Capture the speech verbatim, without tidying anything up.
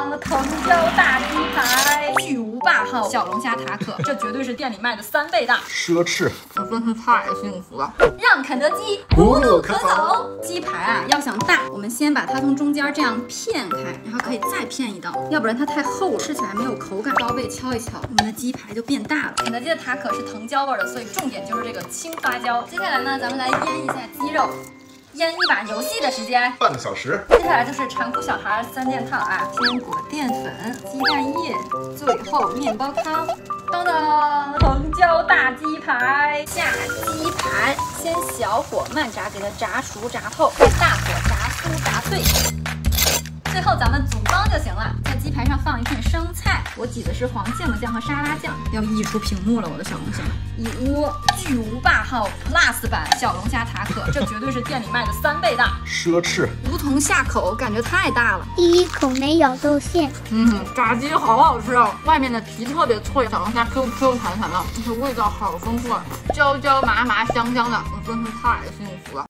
当，藤椒大鸡排，巨无霸号小龙虾塔可，这绝对是店里卖的三倍大， 奢侈， 我真是太幸福了。 让肯德基无路可走。鸡排啊，要想大，我们先把它从中间这样片开，然后可以再片一刀，要不然它太厚了，吃起来没有口感。刀背敲一敲，我们的鸡排就变大了。肯德基的塔可是藤椒味的，所以重点就是这个青花椒。接下来呢，咱们来腌一下鸡肉。腌一把游戏的时间， 半个小时。 接下来就是馋苦小孩三件套啊，坚果淀粉、鸡蛋液，最后面包糠。当当，藤椒大鸡排，下鸡排，先小火慢炸，给它炸熟炸透，再大火炸酥炸碎。最后咱们组装就行了，在鸡排上放一片生菜，我挤的是黄芥末酱和沙拉酱，要溢出屏幕了，我的小龙虾。一窝巨无霸号 Plus 版小龙虾塔可，这绝对是店里卖的三倍大， 奢侈， 无从下口，感觉太大了。 第一口没咬够馅。 嗯，炸鸡好好吃哦，外面的皮特别脆，小龙虾 Q Q 弹弹的，而且味道好丰富啊，椒椒麻麻香香的，我真是太幸福了。